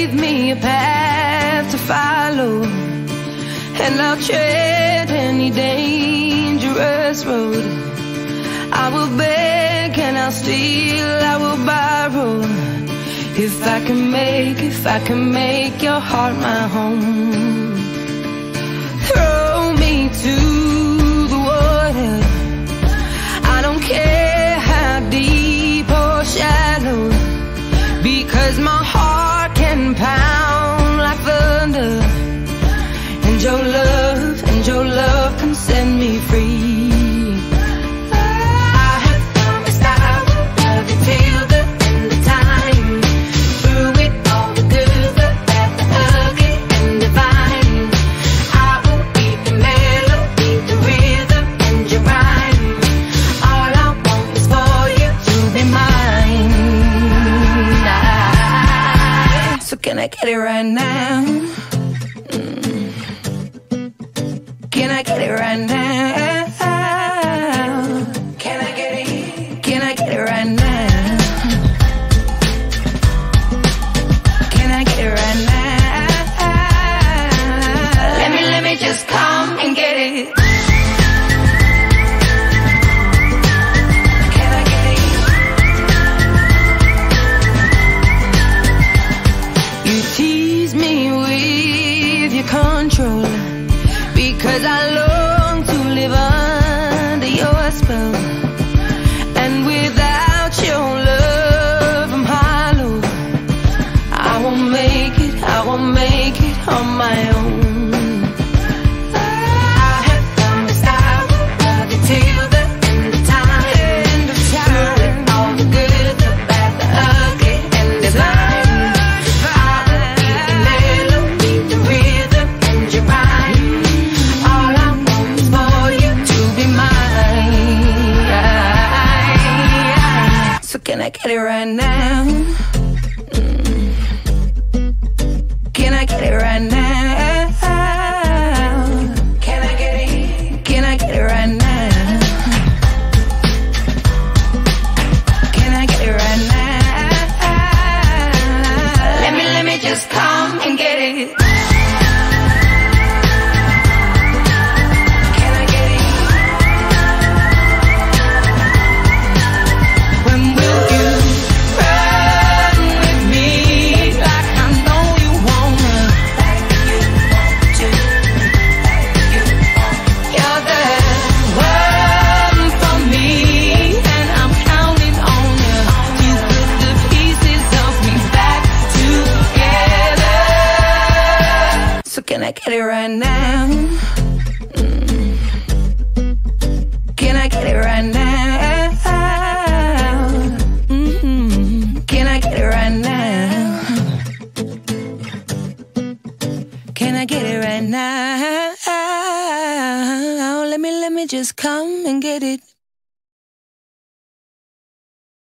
gave me a path to follow, and I'll tread any dangerous road. I will beg and I'll steal, I will borrow, if I can make your heart my home. Throw me to the water, I don't care how deep or shallow, because my heart can pound like thunder, and your love can set me free. I have promised I will love you till the end of time, through it all, the good, the bad, the ugly and divine. I will be the melody, the rhythm and your rhyme. All I want is for you to be mine. So can I get it right now? Can I get it right now? Can I get it? Can I get it right now? Can I get it right now? Let me just come and get it. Can I get it? You tease me with your control, because I long to live under your spell, and without your love I'm hollow. I won't make it on my own. I have promised I will love you till the end of time, through all the good, the bad, the ugly and divine. I will be the melody, the rhythm and your rhyme. So can I get it right now? Can I get it right now? Can I get it? Can I get it right now? Can I get it right now? Let me just come and get it. Can I get it right now? Can I get it right now? Can I get it right now? Can I get it right now? Let me just come and get it.